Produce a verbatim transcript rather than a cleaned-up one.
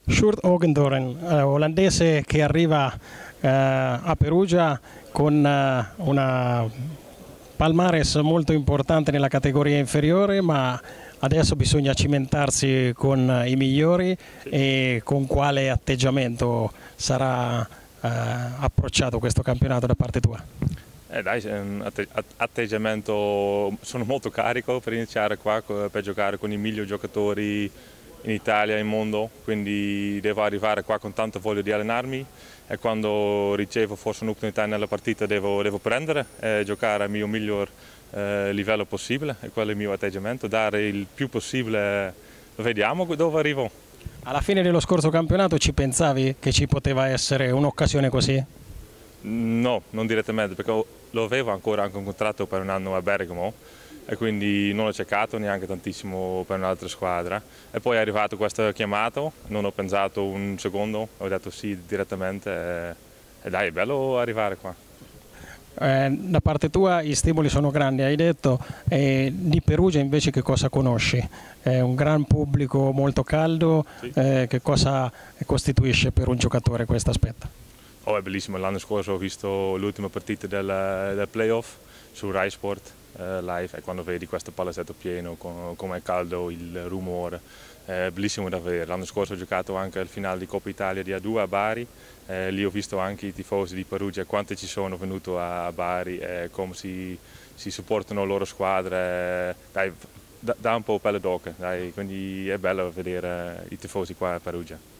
Sjoerd Ogendoren, eh, olandese che arriva eh, a Perugia con eh, una palmares molto importante nella categoria inferiore, ma adesso bisogna cimentarsi con i migliori. Sì. E con quale atteggiamento sarà eh, approcciato questo campionato da parte tua? Eh dai, un atte atteggiamento, sono molto carico per iniziare qua, per giocare con i migliori giocatori in Italia e in mondo, quindi devo arrivare qua con tanta voglia di allenarmi e quando ricevo forse un'opportunità nella partita devo, devo prendere e giocare al mio miglior eh, livello possibile, e quello è il mio atteggiamento, dare il più possibile, vediamo dove arrivo. Alla fine dello scorso campionato ci pensavi che ci poteva essere un'occasione così? No, non direttamente, perché lo avevo ancora anche un contratto per un anno a Bergamo e quindi non ho cercato neanche tantissimo per un'altra squadra. E poi è arrivato questo chiamato, non ho pensato un secondo, ho detto sì direttamente e, e dai, è bello arrivare qua. Eh, da parte tua i stimoli sono grandi, hai detto, eh, di Perugia invece che cosa conosci? È un gran pubblico molto caldo, sì. eh, che cosa costituisce per un giocatore questo aspetto? Oh, è bellissimo, l'anno scorso ho visto l'ultima partita del, del playoff su Rai Sport eh, live e quando vedi questo palazzetto pieno, con, come è caldo, il rumore, è bellissimo da vedere. L'anno scorso ho giocato anche al finale di Coppa Italia di A due a Bari, eh, lì ho visto anche i tifosi di Perugia, quanti ci sono venuti a Bari e come si, si supportano le loro squadre, dai, dà un po' pelle d'oca, quindi è bello vedere i tifosi qua a Perugia.